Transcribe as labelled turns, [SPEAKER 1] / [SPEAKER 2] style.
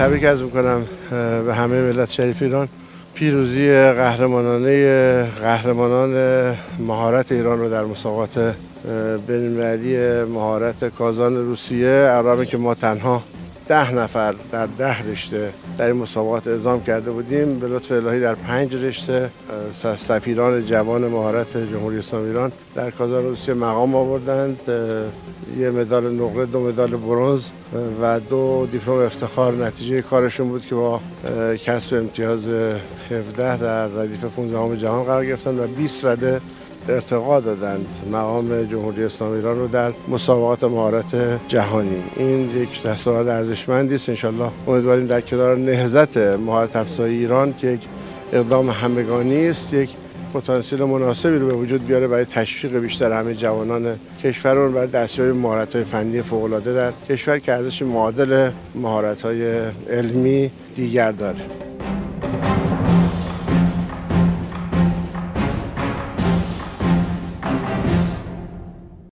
[SPEAKER 1] تبریک عرض می‌کنم به همه ملت شریف ایران. پیروزی قهرمانان مهارت ایران رو در مسابقات بین‌المللی مهارت کازان روسیه، علاوه که ما تنها 10 نفر در 10 رشته در این مسابقات اعزام کرده بودیم، به لطف الهی در 5 رشته سفیران جوان مهارت جمهوری اسلامی ایران در کازان روسیه مقام آوردند. 1 مدال نقره، 2 مدال برنز و 2 دیپلم افتخار نتیجه کارشون بود که با کسب امتیاز 17 در ردیف 15 جهان قرار گرفتند و 20 رده ارتقا دادند مقام جمهوری اسلامی ایران رو در مسابقات مهارت جهانی. این یک دستاورد ارزشمندی است. انشالله امیدواریم در کنار نهضت مهارت افزایی ایران که یک اقدام همگانی است، یک پتانسیل مناسبی رو به وجود بیاره برای تشویق بیشتر همه جوانان کشورمون برای دستیابی به مهارت‌های فنی فوق‌العاده در کشور که ارزش معادل مهارت‌های علمی دیگر داره.